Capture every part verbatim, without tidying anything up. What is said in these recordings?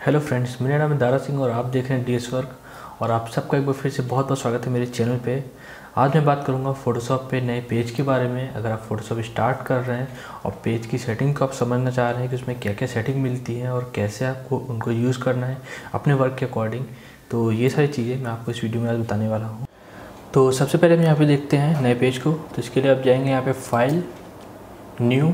Hello friends, मेरा नाम है दारा सिंह और आप देख रहे हैं डीएस वर्क। और आप सबका एक बार फिर से बहुत बहुत स्वागत है मेरे चैनल पे। आज मैं बात करूंगा फ़ोटोशॉप पे नए पेज के बारे में। अगर आप फ़ोटोशॉप स्टार्ट कर रहे हैं और पेज की सेटिंग को आप समझना चाह रहे हैं कि उसमें क्या क्या सेटिंग मिलती है और कैसे आपको उनको यूज़ करना है अपने वर्क के अकॉर्डिंग, तो ये सारी चीज़ें मैं आपको इस वीडियो में आज बताने वाला हूँ। तो सबसे पहले हम यहाँ पर देखते हैं नए पेज को। तो इसके लिए आप जाएँगे यहाँ पर फाइल, न्यू,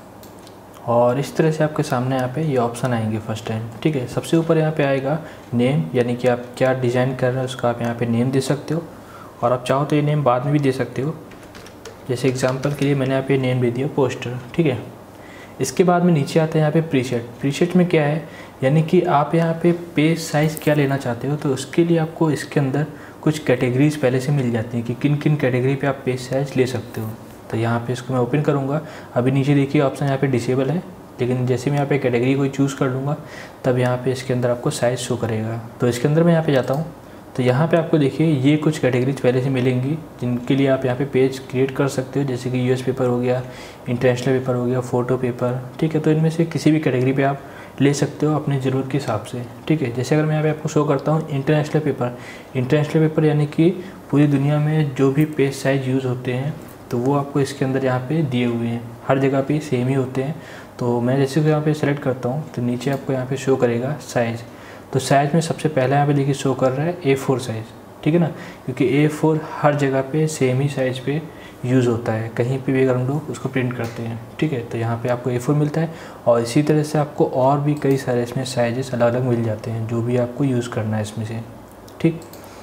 और इस तरह से आपके सामने यहाँ पे ये ऑप्शन आएंगे फर्स्ट टाइम। ठीक है, सबसे ऊपर यहाँ पे आएगा नेम, यानी कि आप क्या डिज़ाइन कर रहे हैं उसका आप यहाँ पे नेम दे सकते हो। और आप चाहो तो ये नेम बाद में भी दे सकते हो। जैसे एग्जांपल के लिए मैंने यहाँ पे नेम दे दिया पोस्टर। ठीक है, इसके बाद में नीचे आता है यहाँ पे प्रीसेट। प्रीसेट में क्या है, यानी कि आप यहाँ पे पेज साइज़ क्या लेना चाहते हो, तो उसके लिए आपको इसके अंदर कुछ कैटेगरीज पहले से मिल जाती हैं कि किन किन कैटेगरी पे आप पेज साइज़ ले सकते हो। तो यहाँ पे इसको मैं ओपन करूँगा। अभी नीचे देखिए ऑप्शन यहाँ पे डिसेबल है, लेकिन जैसे मैं यहाँ पे कैटेगरी कोई चूज़ कर लूँगा तब यहाँ पे इसके अंदर आपको साइज़ शो करेगा। तो इसके अंदर मैं यहाँ पे जाता हूँ। तो यहाँ पे आपको देखिए ये कुछ कैटेगरीज पहले से मिलेंगी जिनके लिए आप यहाँ पे पेज क्रिएट कर सकते हो, जैसे कि यूएस पेपर हो गया, इंटरनेशनल पेपर हो गया, फ़ोटो पेपर। ठीक है, तो इनमें से किसी भी कैटेगरी पे आप ले सकते हो अपनी ज़रूरत के हिसाब से। ठीक है, जैसे अगर मैं यहाँ पे आपको शो करता हूँ इंटरनेशनल पेपर। इंटरनेशनल पेपर यानी कि पूरी दुनिया में जो भी पेज साइज़ यूज़ होते हैं तो वो आपको इसके अंदर यहाँ पे दिए हुए हैं, हर जगह पे सेम ही होते हैं। तो मैं जैसे कि यहाँ पे सेलेक्ट करता हूँ तो नीचे आपको यहाँ पे शो करेगा साइज़। तो साइज़ में सबसे पहले यहाँ पे देखिए शो कर रहा है ए फोर साइज़। ठीक है ना, क्योंकि ए फोर हर जगह पे सेम ही साइज़ पे यूज़ होता है, कहीं पे भी अगर हम लोग उसको प्रिंट करते हैं। ठीक है, तो यहाँ पे आपको ए फोर मिलता है और इसी तरह से आपको और भी कई सारे इसमें साइजेस अलग अलग मिल जाते हैं जो भी आपको यूज़ करना है इसमें से। ठीक,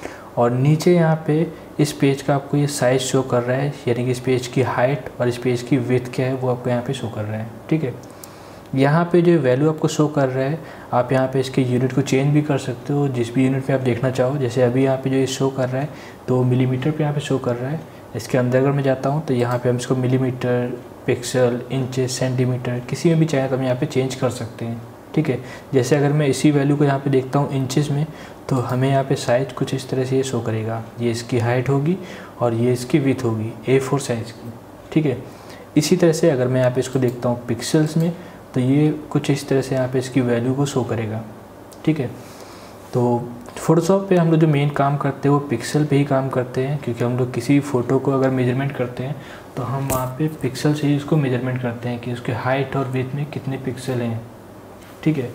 और नीचे यहाँ पे इस पेज का आपको ये साइज़ शो कर रहा है, यानी कि इस पेज की हाइट और इस पेज की विड्थ क्या है वो आपको यहाँ पे शो कर रहा है। ठीक है, यहाँ पे जो वैल्यू आपको शो कर रहा है आप यहाँ पे इसके यूनिट को चेंज भी कर सकते हो जिस भी यूनिट में आप देखना चाहो। जैसे अभी यहाँ पे जो ये शो कर रहा है तो मिलीमीटर पे यहाँ पे शो कर रहा है। इसके अंदर अगर मैं जाता हूँ तो यहाँ पे हम इसको मिलीमीटर, पिक्सल, इंचेस, सेंटीमीटर किसी में भी चाहे तो हम यहाँ पे चेंज कर सकते हैं। ठीक है, जैसे अगर मैं इसी वैल्यू को यहाँ पे देखता हूँ इंचेस में तो हमें यहाँ पे साइज़ कुछ इस तरह से ये शो करेगा। ये इसकी हाइट होगी और ये इसकी विड्थ होगी ए फोर साइज़ की। ठीक है, इसी तरह से अगर मैं यहाँ पे इसको देखता हूँ पिक्सल्स में तो ये कुछ इस तरह से यहाँ पे इसकी वैल्यू को शो करेगा। ठीक है, तो फ़ोटोशॉप पे हम लोग जो मेन काम करते हैं वो पिक्सल पे ही काम करते हैं, क्योंकि हम लोग किसी फ़ोटो को अगर मेजरमेंट करते हैं तो हम वहाँ पे पिक्सल से ही उसको मेजरमेंट करते हैं कि उसके हाइट और विड्थ में कितने पिक्सल हैं। ठीक है,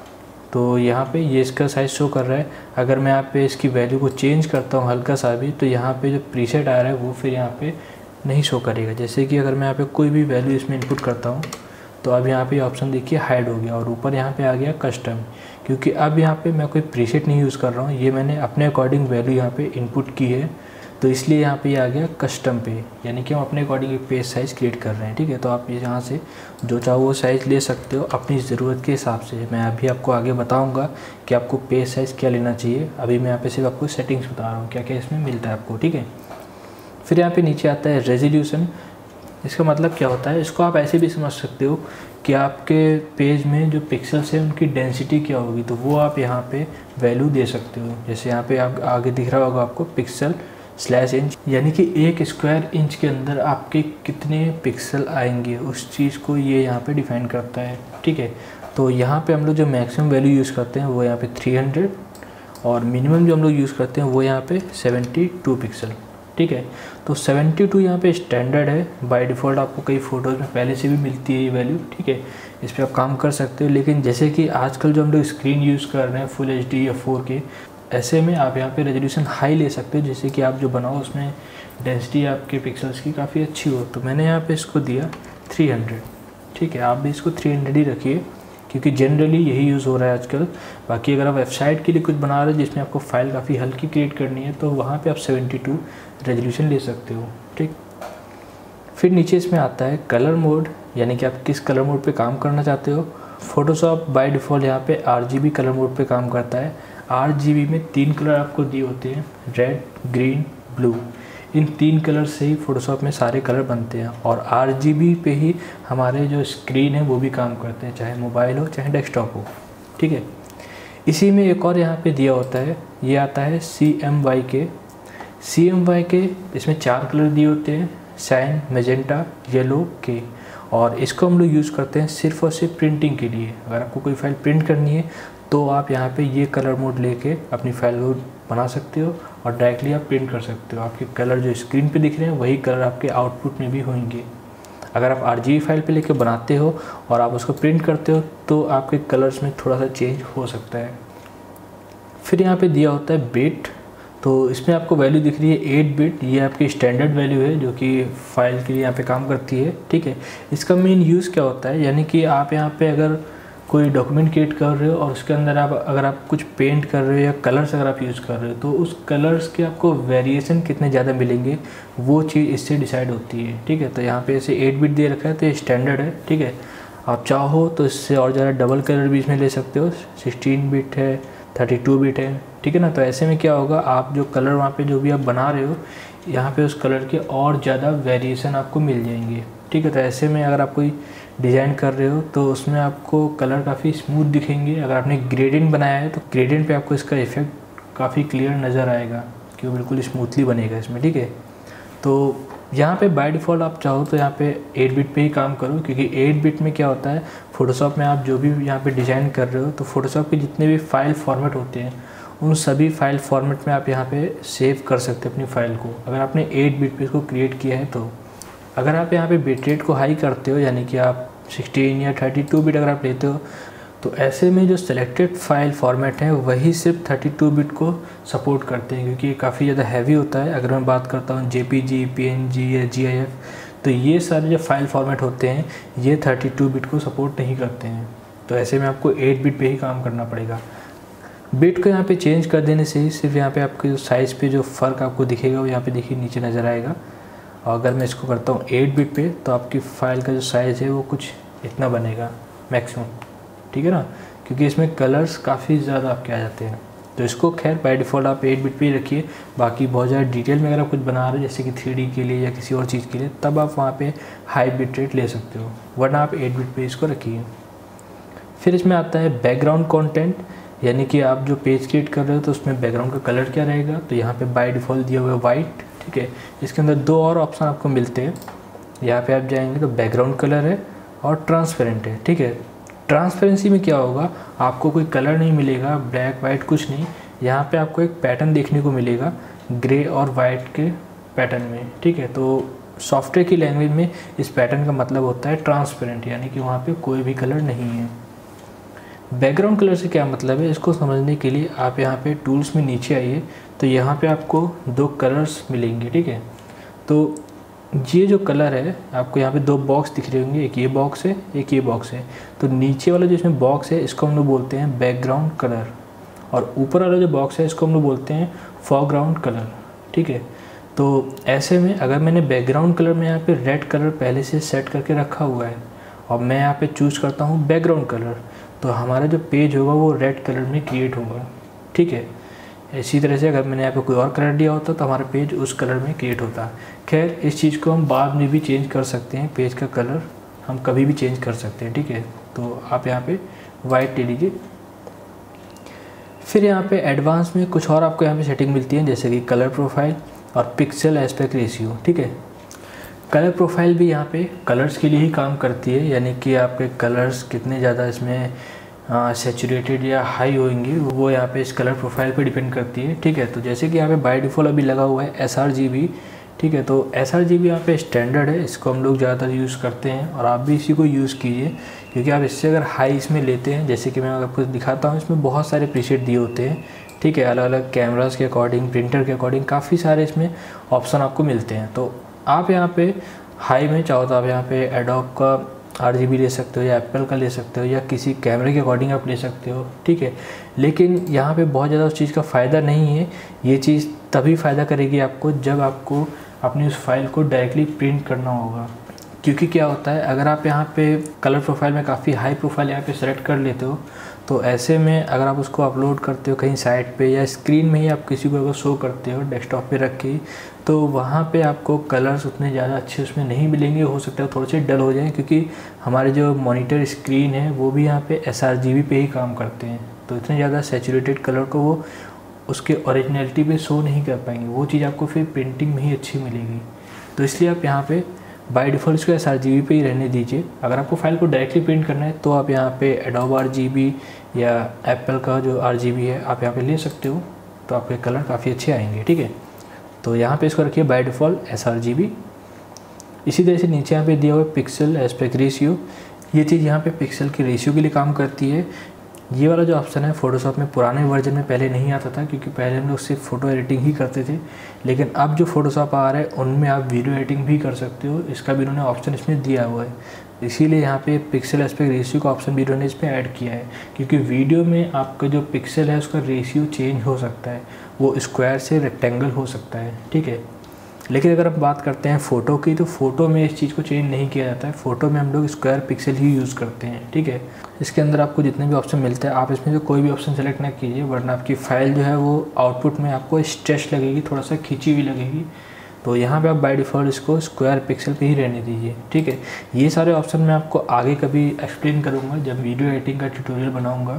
तो यहाँ पे ये इसका साइज़ शो कर रहा है। अगर मैं यहाँ पे इसकी वैल्यू को चेंज करता हूँ हल्का सा भी तो यहाँ पे जो प्रीसेट आ रहा है वो फिर यहाँ पे नहीं शो करेगा। जैसे कि अगर मैं यहाँ पे कोई भी वैल्यू इसमें इनपुट करता हूँ तो अब यहाँ पे ऑप्शन देखिए हाइड हो गया और ऊपर यहाँ पे आ गया कस्टम, क्योंकि अब यहाँ पे मैं कोई प्रीसेट नहीं यूज़ कर रहा हूँ, ये मैंने अपने अकॉर्डिंग वैल्यू यहाँ पे इनपुट की है, तो इसलिए यहाँ पे ये आ गया कस्टम पे, यानी कि हम अपने अकॉर्डिंग एक पेज साइज़ क्रिएट कर रहे हैं। ठीक है, तो आप यहाँ से जो चाहो वो साइज़ ले सकते हो अपनी ज़रूरत के हिसाब से। मैं अभी आपको आगे बताऊँगा कि आपको पेज साइज़ क्या लेना चाहिए। अभी मैं यहाँ पे सिर्फ आपको सेटिंग्स बता रहा हूँ क्या क्या इसमें मिलता है आपको। ठीक है, फिर यहाँ पे नीचे आता है रेजोल्यूशन। इसका मतलब क्या होता है, इसको आप ऐसे भी समझ सकते हो कि आपके पेज में जो पिक्सल्स हैं उनकी डेंसिटी क्या होगी, तो वो आप यहाँ पे वैल्यू दे सकते हो। जैसे यहाँ पे आप आगे दिख रहा होगा आपको पिक्सल स्लैश इंच, यानी कि एक स्क्वायर इंच के अंदर आपके कितने पिक्सल आएंगे उस चीज़ को ये यहाँ पे डिफाइन करता है। ठीक है, तो यहाँ पे हम लोग जो मैक्सिमम वैल्यू यूज़ करते हैं वो यहाँ पे थ्री हंड्रेड और मिनिमम जो हम लोग यूज़ करते हैं वो यहाँ पे सेवेंटी टू पिक्सल। ठीक है, तो सेवेंटी टू यहाँ पे स्टैंडर्ड है, बाय डिफ़ॉल्ट आपको कई फ़ोटोज़ में पहले से भी मिलती है ये वैल्यू। ठीक है, इस पर आप काम कर सकते हो, लेकिन जैसे कि आजकल जो हम लोग स्क्रीन यूज़ कर रहे हैं फुल एच डी या फोर के, ऐसे में आप यहाँ पे रेजोल्यूशन हाई ले सकते हो, जैसे कि आप जो बनाओ उसमें डेंसिटी आपके पिक्सल्स की काफ़ी अच्छी हो। तो मैंने यहाँ पे इसको दिया थ्री हंड्रेड। ठीक है, आप भी इसको थ्री हंड्रेड ही रखिए क्योंकि जनरली यही यूज़ हो रहा है आजकल। बाकी अगर आप वेबसाइट के लिए कुछ बना रहे हो जिसमें आपको फ़ाइल काफ़ी हल्की क्रिएट करनी है तो वहाँ पे आप सेवेंटी टू रेजोल्यूशन ले सकते हो। ठीक, फिर नीचे इसमें आता है कलर मोड, यानी कि आप किस कलर मोड पे काम करना चाहते हो। फ़ोटोशॉप बाय डिफ़ॉल्ट यहाँ पे R G B colour mode पे काम करता है। आर जी बी में तीन कलर आपको दिए होते हैं, रेड, ग्रीन, ब्लू। इन तीन कलर से ही फ़ोटोशॉप में सारे कलर बनते हैं और आर जी बी पे ही हमारे जो स्क्रीन है वो भी काम करते हैं, चाहे मोबाइल हो चाहे डेस्कटॉप हो। ठीक है, इसी में एक और यहाँ पे दिया होता है, ये आता है सी एम वाई के। सी एम वाई के इसमें चार कलर दिए होते हैं, साइन, मैजेंटा, येलो, के। और इसको हम लोग यूज़ करते हैं सिर्फ और सिर्फ प्रिंटिंग के लिए। अगर आपको कोई फाइल प्रिंट करनी है तो आप यहाँ पे ये कलर मोड लेके अपनी फाइल को बना सकते हो और डायरेक्टली आप प्रिंट कर सकते हो। आपके कलर जो स्क्रीन पे दिख रहे हैं वही कलर आपके आउटपुट में भी होंगे। अगर आप आरजीबी फाइल पे लेके बनाते हो और आप उसको प्रिंट करते हो तो आपके कलर्स में थोड़ा सा चेंज हो सकता है। फिर यहाँ पे दिया होता है बिट, तो इसमें आपको वैल्यू दिख रही है एट बिट। ये आपकी स्टैंडर्ड वैल्यू है जो कि फ़ाइल के लिए यहाँ पे काम करती है, ठीक है। इसका मेन यूज़ क्या होता है, यानी कि आप यहाँ पे अगर कोई डॉक्यूमेंट क्रिएट कर रहे हो और उसके अंदर आप अगर आप कुछ पेंट कर रहे हो या कलर्स अगर आप यूज़ कर रहे हो तो उस कलर्स के आपको वेरिएशन कितने ज़्यादा मिलेंगे वो चीज़ इससे डिसाइड होती है, ठीक है। तो यहाँ पे ऐसे एट बिट दे रखा है तो ये स्टैंडर्ड है, ठीक है। आप चाहो तो इससे और ज़्यादा डबल कलर भी इसमें ले सकते हो, सिक्सटीन बिट है, थर्टी टू बिट है, ठीक है ना। तो ऐसे में क्या होगा, आप जो कलर वहाँ पे जो भी आप बना रहे हो यहाँ पे उस कलर के और ज़्यादा वेरिएशन आपको मिल जाएंगे, ठीक है। तो ऐसे में अगर आप कोई डिज़ाइन कर रहे हो तो उसमें आपको कलर काफ़ी स्मूथ दिखेंगे। अगर आपने ग्रेडियंट बनाया है तो ग्रेडियंट पे आपको इसका इफेक्ट काफ़ी क्लियर नज़र आएगा कि वो बिल्कुल स्मूथली बनेगा इसमें, ठीक है। तो यहाँ पे बाय डिफ़ॉल्ट आप चाहो तो यहाँ पे एट बिट पे ही काम करो, क्योंकि एट बिट में क्या होता है, फ़ोटोशॉप में आप जो भी यहाँ पे डिज़ाइन कर रहे हो तो फ़ोटोशॉप के जितने भी फाइल फॉर्मेट होते हैं उन सभी फाइल फॉर्मेट में आप यहाँ पे सेव कर सकते हो अपनी फ़ाइल को, अगर आपने एट बिट पे इसको क्रिएट किया है तो। अगर आप यहाँ पे बिट रेट को हाई करते हो, यानी कि आप सिक्सटीन या थर्टी टू बिट अगर आप लेते हो तो ऐसे में जो सिलेक्टेड फाइल फॉर्मेट है वही सिर्फ थर्टी टू बिट को सपोर्ट करते हैं, क्योंकि ये काफ़ी ज़्यादा हैवी होता है। अगर मैं बात करता हूँ जेपीजी, पीएनजी या जीआईएफ, तो ये सारे जो फाइल फॉर्मेट होते हैं ये थर्टी टू बिट को सपोर्ट नहीं करते हैं। तो ऐसे में आपको एट बिट पे ही काम करना पड़ेगा। बिट को यहाँ पे चेंज कर देने से ही सिर्फ यहाँ पे आपके जो साइज़ पे जो फ़र्क आपको दिखेगा वो यहाँ पे देखिए नीचे नज़र आएगा। और अगर मैं इसको करता हूँ एट बिट पे तो आपकी फ़ाइल का जो साइज़ है वो कुछ इतना बनेगा मैक्सिमम, ठीक है ना, क्योंकि इसमें कलर्स काफ़ी ज़्यादा आपके आ जाते हैं। तो इसको खैर बाय डिफ़ॉल्ट आप एट बिट पे ही रखिए। बाकी बहुत ज़्यादा डिटेल में अगर आप कुछ बना रहे हो जैसे कि थ्री डी के लिए या किसी और चीज़ के लिए, तब आप वहाँ पे हाई बिट रेट ले सकते हो, वरना आप एट बिट पे इसको रखिए। फिर इसमें आता है बैकग्राउंड कंटेंट, यानी कि आप जो पेज क्रिएट कर रहे हो तो उसमें बैकग्राउंड का कलर क्या रहेगा। तो यहाँ पे बाय डिफ़ॉल्ट दिया हुआ है वाइट, ठीक है। इसके अंदर दो और ऑप्शन आपको मिलते हैं। यहाँ पे आप जाएंगे तो बैकग्राउंड कलर है और ट्रांसपेरेंट है, ठीक है। ट्रांसपेरेंसी में क्या होगा, आपको कोई कलर नहीं मिलेगा, ब्लैक वाइट कुछ नहीं। यहाँ पे आपको एक पैटर्न देखने को मिलेगा ग्रे और वाइट के पैटर्न में, ठीक है। तो सॉफ्टवेयर की लैंग्वेज में इस पैटर्न का मतलब होता है ट्रांसपेरेंट, यानी कि वहाँ पे कोई भी कलर नहीं है। बैकग्राउंड कलर से क्या मतलब है, इसको समझने के लिए आप यहाँ पे टूल्स में नीचे आइए तो यहाँ पे आपको दो कलर्स मिलेंगे, ठीक है। तो ये जो कलर है आपको यहाँ पे दो बॉक्स दिख रहे होंगे, एक ये बॉक्स है एक ये बॉक्स है। तो नीचे वाला जो इसमें बॉक्स है इसको हम लोग बोलते हैं बैकग्राउंड कलर, और ऊपर वाला जो बॉक्स है इसको हम लोग बोलते हैं फोरग्राउंड कलर, ठीक है। तो ऐसे में अगर मैंने बैकग्राउंड कलर में यहाँ पे रेड कलर पहले से सेट करके रखा हुआ है और मैं यहाँ पे चूज़ करता हूँ बैकग्राउंड कलर, तो हमारा जो पेज होगा वो रेड कलर में क्रिएट होगा, ठीक है। इसी तरह से अगर मैंने यहाँ पे कोई और कलर दिया होता तो हमारा पेज उस कलर में क्रिएट होता। खैर इस चीज़ को हम बाद में भी चेंज कर सकते हैं, पेज का कलर हम कभी भी चेंज कर सकते हैं, ठीक है। तो आप यहाँ पे वाइट ले लीजिए। फिर यहाँ पे एडवांस में कुछ और आपको यहाँ पे सेटिंग मिलती है, जैसे कि कलर प्रोफाइल और पिक्सल एस्पेक्ट रेशियो, ठीक है। कलर प्रोफाइल भी यहाँ पे कलर्स के लिए ही काम करती है, यानी कि आपके कलर्स कितने ज़्यादा इसमें सैचुरेटेड या हाई होंगे वो यहाँ पे इस कलर प्रोफाइल पे डिपेंड करती है, ठीक है। तो जैसे कि यहाँ पे बाय डिफ़ॉल्ट अभी लगा हुआ है एस आर जी बी, ठीक है। तो एस आर जी बी यहाँ पे स्टैंडर्ड है, इसको हम लोग ज़्यादातर यूज़ करते हैं और आप भी इसी को यूज़ कीजिए, क्योंकि आप इससे अगर हाई इसमें लेते हैं, जैसे कि मैं आपको दिखाता हूँ, इसमें बहुत सारे प्रीसेट दिए होते हैं, ठीक है। अलग अलग कैमरास के अकॉर्डिंग, प्रिंटर के अकॉर्डिंग काफ़ी सारे इसमें ऑप्शन आपको मिलते हैं। तो आप यहाँ पे हाई में चाहो तो आप यहाँ पे एडोब का आर जी बी ले सकते हो या एप्पल का ले सकते हो या किसी कैमरे के अकॉर्डिंग आप ले सकते हो, ठीक है। लेकिन यहाँ पे बहुत ज़्यादा उस चीज़ का फ़ायदा नहीं है। ये चीज़ तभी फ़ायदा करेगी आपको जब आपको अपनी उस फाइल को डायरेक्टली प्रिंट करना होगा, क्योंकि क्या होता है, अगर आप यहाँ पे कलर प्रोफाइल में काफ़ी हाई प्रोफाइल यहाँ पे सेलेक्ट कर लेते हो तो ऐसे में अगर आप उसको अपलोड करते हो कहीं साइट पे या स्क्रीन में ही आप किसी को अगर शो करते हो डेस्कटॉप पे रख के, तो वहाँ पे आपको कलर्स उतने ज़्यादा अच्छे उसमें नहीं मिलेंगे। हो सकता है थोड़े से डल हो जाए, क्योंकि हमारे जो मॉनिटर स्क्रीन है वो भी यहाँ पे एस आर जी बी पे ही काम करते हैं, तो इतने ज़्यादा सैचुरेटेड कलर को वो उसके ओरिजिनलिटी पे शो नहीं कर पाएंगे। वो चीज़ आपको फिर प्रिंटिंग में ही अच्छी मिलेगी। तो इसलिए आप यहाँ पे बाय डिफ़ॉल्ट इसको एस आर जी बी पे ही रहने दीजिए। अगर आपको फाइल को डायरेक्टली प्रिंट करना है तो आप यहाँ पे एडोब आर जी बी या एप्पल का जो आर जी बी है आप यहाँ पे ले सकते हो, तो आपके कलर काफ़ी अच्छे आएंगे। ठीक है, तो यहाँ पे इसको रखिए by default S R G B. इसी तरह से नीचे यहाँ पे दिया हुआ है पिक्सल एस्पेक्ट रेशियो। ये चीज़ यहाँ पे पिक्सल की रेशियो के लिए काम करती है। ये वाला जो ऑप्शन है फ़ोटोशॉप में पुराने वर्जन में पहले नहीं आता था, क्योंकि पहले हम लोग सिर्फ फ़ोटो एडिटिंग ही करते थे। लेकिन अब जो फ़ोटोशॉप आ रहा है उनमें आप वीडियो एडिटिंग भी कर सकते हो, इसका भी इन्होंने ऑप्शन इसमें दिया हुआ है। इसीलिए यहाँ पे पिक्सल एस्पेक्ट रेशियो का ऑप्शन भी इन्होंने इसमें ऐड किया है, क्योंकि वीडियो में आपका जो पिक्सल है उसका रेशियो चेंज हो सकता है, वो स्क्वायर से रेक्टेंगल हो सकता है। ठीक है, लेकिन अगर हम बात करते हैं फ़ोटो की, तो फ़ोटो में इस चीज़ को चेंज नहीं किया जाता है। फ़ोटो में हम लोग स्क्वायर पिक्सल ही यूज़ करते हैं। ठीक है, इसके अंदर आपको जितने भी ऑप्शन मिलते हैं आप इसमें से कोई भी ऑप्शन सेलेक्ट ना कीजिए, वरना आपकी फ़ाइल जो है वो आउटपुट में आपको स्ट्रेच लगेगी, थोड़ा सा खींची हुई लगेगी। तो यहाँ पे आप बाय डिफ़ॉल्ट इसको स्क्वायर पिक्सल पे ही रहने दीजिए। ठीक है, ये सारे ऑप्शन मैं आपको आगे कभी एक्सप्लेन करूँगा जब वीडियो एडिटिंग का ट्यूटोरियल बनाऊँगा।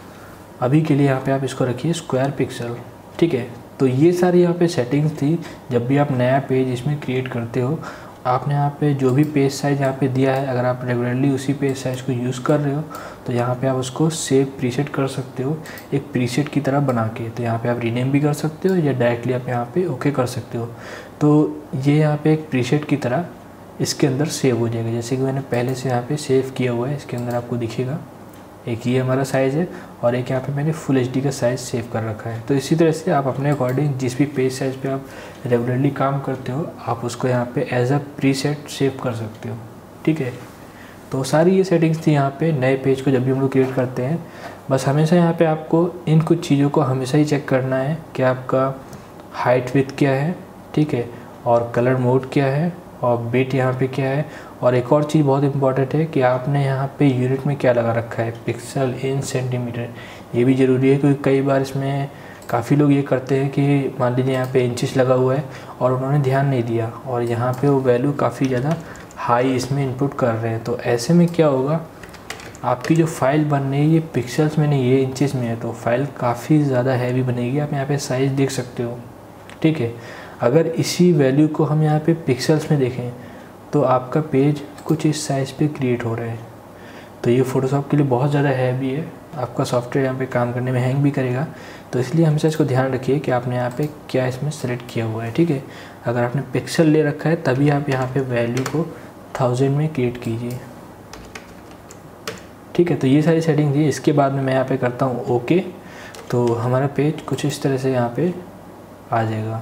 अभी के लिए यहाँ पे आप इसको रखिए स्क्वायर पिक्सल। ठीक है, तो ये सारी यहाँ पे सेटिंग्स थी। जब भी आप नया पेज इसमें क्रिएट करते हो, आपने यहाँ पे जो भी पेज साइज़ यहाँ पे दिया है, अगर आप रेगुलरली उसी पेज साइज़ को यूज़ कर रहे हो तो यहाँ पे आप उसको सेव प्रीसेट कर सकते हो एक प्रीसेट की तरह बना के। तो यहाँ पे आप रीनेम भी कर सकते हो या डायरेक्टली आप यहाँ पे ओके कर सकते हो। तो ये यहाँ पे एक प्रीसेट की तरह इसके अंदर सेव हो जाएगा, जैसे कि मैंने पहले से यहाँ पे सेव किया हुआ है। इसके अंदर आपको दिखेगा एक ये हमारा साइज़ है और एक यहाँ पे मैंने फुल एच डी का साइज़ सेव कर रखा है। तो इसी तरह से आप अपने अकॉर्डिंग जिस भी पेज साइज़ पे आप रेगुलरली काम करते हो आप उसको यहाँ पे एज अ प्रीसेट सेव कर सकते हो। ठीक है, तो सारी ये सेटिंग्स थी यहाँ पे नए पेज को जब भी हम लोग क्रिएट करते हैं। बस हमेशा यहाँ पे आपको इन कुछ चीज़ों को हमेशा ही चेक करना है कि आपका हाइट विड्थ क्या है। ठीक है, और कलर मोड क्या है और बिट यहाँ पे क्या है। और एक और चीज़ बहुत इंपॉर्टेंट है कि आपने यहाँ पे यूनिट में क्या लगा रखा है, पिक्सल, इंच, सेंटीमीटर। ये भी ज़रूरी है, क्योंकि कई बार इसमें काफ़ी लोग ये करते हैं कि मान लीजिए यहाँ पे इंचेस लगा हुआ है और उन्होंने ध्यान नहीं दिया और यहाँ पे वो वैल्यू काफ़ी ज़्यादा हाई इसमें इनपुट कर रहे हैं। तो ऐसे में क्या होगा, आपकी जो फाइल बन रही है ये पिक्सल्स में नहीं, ये इंचेस में है, तो फाइल काफ़ी ज़्यादा हैवी बनेगी। आप यहाँ पे साइज़ देख सकते हो। ठीक है, अगर इसी वैल्यू को हम यहाँ पे पिक्सल्स में देखें तो आपका पेज कुछ इस साइज़ पे क्रिएट हो रहा है। तो ये फ़ोटोशॉप के लिए बहुत ज़्यादा हैवी है, आपका सॉफ्टवेयर यहाँ पे काम करने में हैंग भी करेगा। तो इसलिए हमेशा इसको ध्यान रखिए कि आपने यहाँ पे क्या इसमें सेलेक्ट किया हुआ है। ठीक है, अगर आपने पिक्सल ले रखा है तभी आप यहाँ पे वैल्यू को थाउजेंड में क्रिएट कीजिए। ठीक है, तो ये सारी सेटिंग थी। इसके बाद में मैं यहाँ पे करता हूँ ओके, तो हमारा पेज कुछ इस तरह से यहाँ पे आ जाएगा।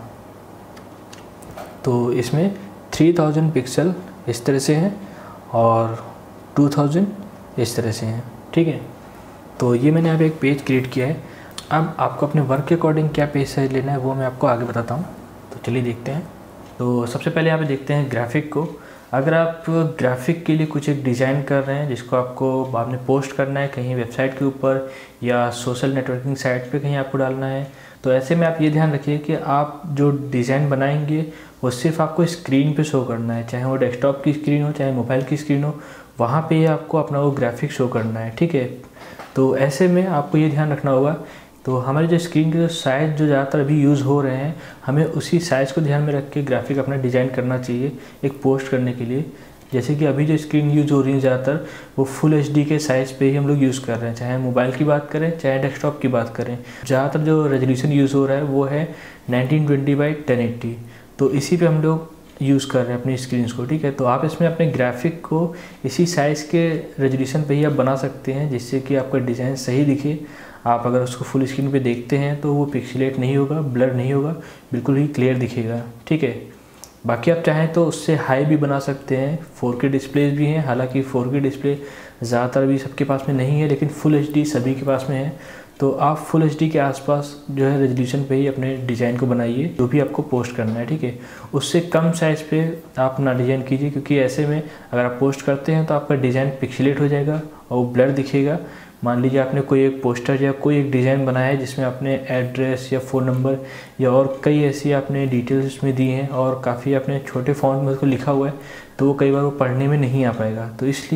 तो इसमें थ्री थाउजेंड पिक्सल इस तरह से हैं और टू थाउजेंड इस तरह से हैं। ठीक है, तो ये मैंने यहाँ पे एक पेज क्रिएट किया है। अब आपको अपने वर्क के अकॉर्डिंग क्या पेज साइज लेना है वो मैं आपको आगे बताता हूँ। तो चलिए देखते हैं। तो सबसे पहले यहाँ पे देखते हैं ग्राफिक को। अगर आप ग्राफिक के लिए कुछ एक डिज़ाइन कर रहे हैं जिसको आपको बाद में पोस्ट करना है कहीं वेबसाइट के ऊपर या सोशल नेटवर्किंग साइट पे कहीं आपको डालना है, तो ऐसे में आप ये ध्यान रखिए कि आप जो डिज़ाइन बनाएंगे वो सिर्फ आपको स्क्रीन पे शो करना है, चाहे वो डेस्कटॉप की स्क्रीन हो चाहे मोबाइल की स्क्रीन हो, वहाँ पे ही आपको अपना वो ग्राफिक शो करना है। ठीक है, तो ऐसे में आपको ये ध्यान रखना होगा। तो हमारे जो स्क्रीन के जो साइज़ जो ज़्यादातर अभी यूज़ हो रहे हैं, हमें उसी साइज़ को ध्यान में रख के ग्राफिक अपना डिज़ाइन करना चाहिए एक पोस्ट करने के लिए। जैसे कि अभी जो स्क्रीन यूज़ हो रही है ज़्यादातर वो फुल एच डी के साइज़ पे ही हम लोग यूज़ कर रहे हैं, चाहे मोबाइल की बात करें चाहे डेस्कटॉप की बात करें। ज़्यादातर जो रेजोल्यूशन यूज़ हो रहा है वो है nineteen twenty by ten eighty, तो इसी पे हम लोग यूज़ कर रहे हैं अपनी स्क्रीन्स को। ठीक है, तो आप इसमें अपने ग्राफिक को इसी साइज़ के रेजोल्यूशन पे ही आप बना सकते हैं जिससे कि आपका डिज़ाइन सही दिखे। आप अगर उसको फुल स्क्रीन पे देखते हैं तो वो पिक्सेलेट नहीं होगा, ब्लर नहीं होगा, बिल्कुल ही क्लियर दिखेगा। ठीक है, बाकी आप चाहें तो उससे हाई भी बना सकते हैं। फोर के डिस्प्लेज भी हैं, हालांकि फोर के डिस्प्ले ज़्यादातर भी सबके पास में नहीं है, लेकिन फुल एच डी सभी के पास में है। तो आप फुल एच डी के आसपास जो है रेजोल्यूशन पे ही अपने डिज़ाइन को बनाइए जो भी आपको पोस्ट करना है। ठीक है, उससे कम साइज़ पे आप ना डिज़ाइन कीजिए, क्योंकि ऐसे में अगर आप पोस्ट करते हैं तो आपका डिज़ाइन पिक्सेलेट हो जाएगा और वो ब्लर दिखेगा। मान लीजिए आपने कोई एक पोस्टर या कोई एक डिज़ाइन बनाया है जिसमें आपने एड्रेस या फ़ोन नंबर या और कई ऐसी आपने डिटेल्स उसमें दी हैं और काफ़ी आपने छोटे फॉन्ट में उसको लिखा हुआ है, तो वो कई बार वो पढ़ने में नहीं आ पाएगा। तो इसलिए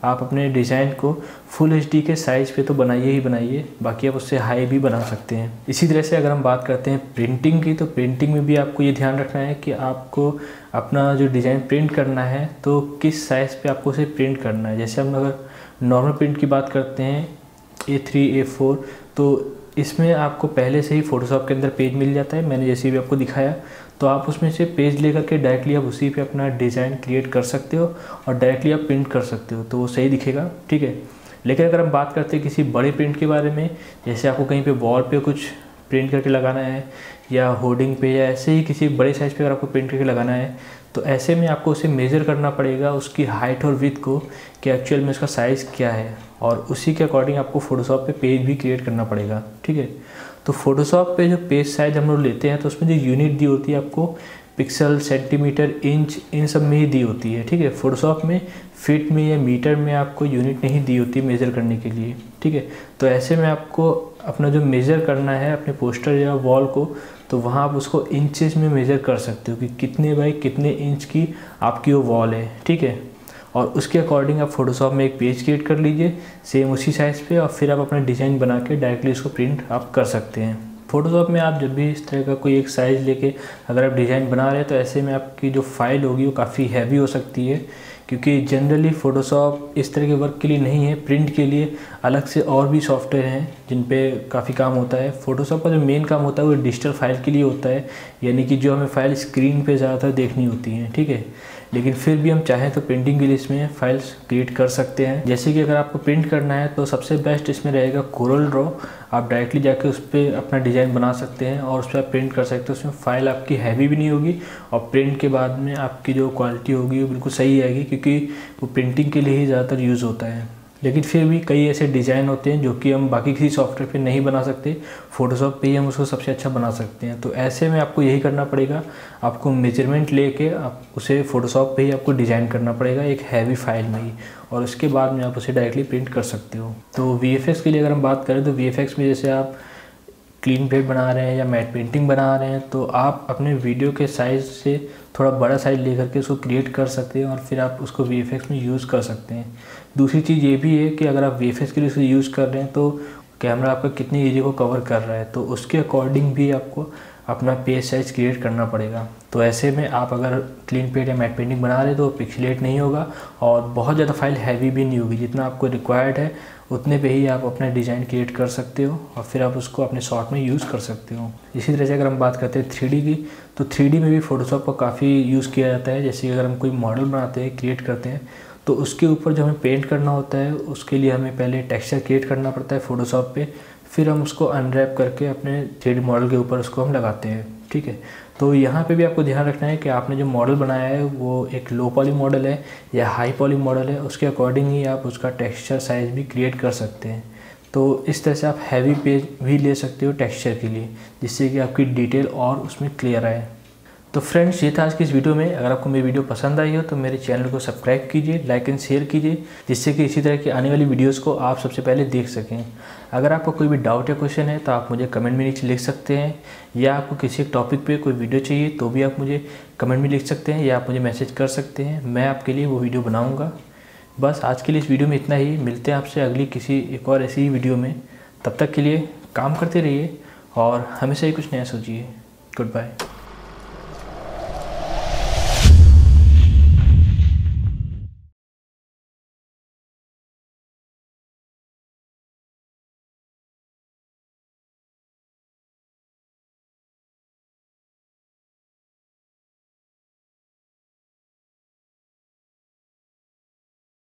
आप अपने डिज़ाइन को फुल एच डी के साइज़ पे तो बनाइए ही बनाइए, बाकी आप उससे हाई भी बना सकते हैं। इसी तरह से अगर हम बात करते हैं प्रिंटिंग की, तो प्रिंटिंग में भी आपको ये ध्यान रखना है कि आपको अपना जो डिज़ाइन प्रिंट करना है तो किस साइज़ पे आपको उसे प्रिंट करना है। जैसे हम अगर नॉर्मल प्रिंट की बात करते हैं ए थ्री ए फोर, तो इसमें आपको पहले से ही फ़ोटोशॉप के अंदर पेज मिल जाता है, मैंने जैसे भी आपको दिखाया। तो आप उसमें से पेज लेकर के डायरेक्टली आप उसी पे अपना डिज़ाइन क्रिएट कर सकते हो और डायरेक्टली आप प्रिंट कर सकते हो, तो वो सही दिखेगा, ठीक है। लेकिन अगर हम बात करते हैं किसी बड़े प्रिंट के बारे में, जैसे आपको कहीं पे वॉल पे कुछ प्रिंट करके लगाना है या होर्डिंग पे या ऐसे ही किसी बड़े साइज़ पे अगर आपको प्रिंट करके लगाना है, तो ऐसे में आपको उसे मेज़र करना पड़ेगा, उसकी हाइट और विड्थ को, कि एक्चुअल में उसका साइज़ क्या है, और उसी के अकॉर्डिंग आपको फ़ोटोशॉप पे पेज भी क्रिएट करना पड़ेगा, ठीक है। तो फ़ोटोशॉप पे जो पेज साइज़ हम लोग लेते हैं तो उसमें जो यूनिट दी होती है आपको पिक्सल, सेंटीमीटर, इंच, इन सब में ही दी होती है, ठीक है। फ़ोटोशॉप में फीट में या मीटर में आपको यूनिट नहीं दी होती मेज़र करने के लिए, ठीक है। तो ऐसे में आपको अपना जो मेज़र करना है अपने पोस्टर या वॉल को, तो वहाँ आप उसको इंचेस में मेज़र कर सकते हो कि कितने बाई कितने इंच की आपकी वो वॉल है, ठीक है। और उसके अकॉर्डिंग आप फ़ोटोशॉप में एक पेज क्रिएट कर लीजिए सेम उसी साइज़ पे, और फिर आप अपना डिज़ाइन बना के डायरेक्टली उसको प्रिंट आप कर सकते हैं। फ़ोटोशॉप में आप जब भी इस तरह का कोई एक साइज़ लेके अगर आप डिज़ाइन बना रहे हैं तो ऐसे में आपकी जो फाइल होगी वो काफ़ी हैवी हो सकती है, क्योंकि जनरली फ़ोटोशॉप इस तरह के वर्क के लिए नहीं है। प्रिंट के लिए अलग से और भी सॉफ्टवेयर हैं जिन पे काफ़ी काम होता है। फ़ोटोशॉप का जो मेन काम होता है वो डिजिटल फाइल के लिए होता है, यानी कि जो हमें फ़ाइल स्क्रीन पे ज़्यादातर देखनी होती हैं, ठीक है। लेकिन फिर भी हम चाहें तो प्रिंटिंग के लिए इसमें फाइल्स क्रिएट कर सकते हैं। जैसे कि अगर आपको प्रिंट करना है तो सबसे बेस्ट इसमें रहेगा कोरल ड्रॉ। आप डायरेक्टली जाके उस पर अपना डिज़ाइन बना सकते हैं और उस पर आप प्रिंट कर सकते हैं। उसमें फ़ाइल आपकी हैवी भी नहीं होगी और प्रिंट के बाद में आपकी जो क्वालिटी होगी वो बिल्कुल सही आएगी, क्योंकि वो प्रिंटिंग के लिए ही ज़्यादातर यूज़ होता है। लेकिन फिर भी कई ऐसे डिज़ाइन होते हैं जो कि हम बाकी किसी सॉफ्टवेयर पे नहीं बना सकते, फ़ोटोशॉप पे ही हम उसको सबसे अच्छा बना सकते हैं। तो ऐसे में आपको यही करना पड़ेगा, आपको मेजरमेंट लेके आप उसे फ़ोटोशॉप पे ही आपको डिज़ाइन करना पड़ेगा एक हैवी फाइल में ही, और उसके बाद में आप उसे डायरेक्टली प्रिंट कर सकते हो। तो वी एफ एक्स के लिए अगर हम बात करें तो वी एफ एक्स में जैसे आप क्लीन प्लेट बना रहे हैं या मैट पेंटिंग बना रहे हैं, तो आप अपने वीडियो के साइज़ से थोड़ा बड़ा साइज़ लेकर के उसको क्रिएट कर सकते हैं और फिर आप उसको वी एफ एक्स में यूज़ कर सकते हैं। दूसरी चीज़ ये भी है कि अगर आप वी एफ एक्स के लिए उसे यूज़ कर रहे हैं तो कैमरा आपका कितनी एरिया को कवर कर रहा है, तो उसके अकॉर्डिंग भी आपको अपना पेज साइज़ क्रिएट करना पड़ेगा। तो ऐसे में आप अगर क्लीन पेंट या मैट पेंटिंग बना रहे हैं तो पिक्सेलेट नहीं होगा और बहुत ज़्यादा फाइल हैवी भी नहीं होगी। जितना आपको रिक्वायर्ड है उतने पे ही आप अपना डिज़ाइन क्रिएट कर सकते हो और फिर आप उसको अपने शॉट में यूज़ कर सकते हो। इसी तरह से अगर हम बात करते हैं थ्री डी की, तो थ्री डी में भी फ़ोटोशॉप का काफ़ी यूज़ किया जाता है। जैसे अगर हम कोई मॉडल बनाते हैं, क्रिएट करते हैं, तो उसके ऊपर जो हमें पेंट करना होता है उसके लिए हमें पहले टेक्सचर क्रिएट करना पड़ता है फ़ोटोशॉप पे, फिर हम उसको अनरैप करके अपने थ्री डी मॉडल के ऊपर उसको हम लगाते हैं, ठीक है। तो यहाँ पे भी आपको ध्यान रखना है कि आपने जो मॉडल बनाया है वो एक लो पॉली मॉडल है या हाई पॉली मॉडल है, उसके अकॉर्डिंग ही आप उसका टेक्सचर साइज़ भी क्रिएट कर सकते हैं। तो इस तरह से आप हैवी पेज भी ले सकते हो टेक्सचर के लिए, जिससे कि आपकी डिटेल और उसमें क्लियर आए। तो फ्रेंड्स, ये था आज की इस वीडियो में। अगर आपको मेरी वीडियो पसंद आई हो तो मेरे चैनल को सब्सक्राइब कीजिए, लाइक एंड शेयर कीजिए, जिससे कि इसी तरह की आने वाली वीडियोस को आप सबसे पहले देख सकें। अगर आपको कोई भी डाउट या क्वेश्चन है तो आप मुझे कमेंट में नीचे लिख सकते हैं, या आपको किसी एक टॉपिक पे कोई वीडियो चाहिए तो भी आप मुझे कमेंट में लिख सकते हैं, या आप मुझे मैसेज कर सकते हैं, मैं आपके लिए वो वीडियो बनाऊँगा। बस आज के लिए इस वीडियो में इतना ही। मिलते हैं आपसे अगली किसी एक और ऐसी ही वीडियो में। तब तक के लिए काम करते रहिए और हमेशा ही कुछ नया सोचिए। Good bye.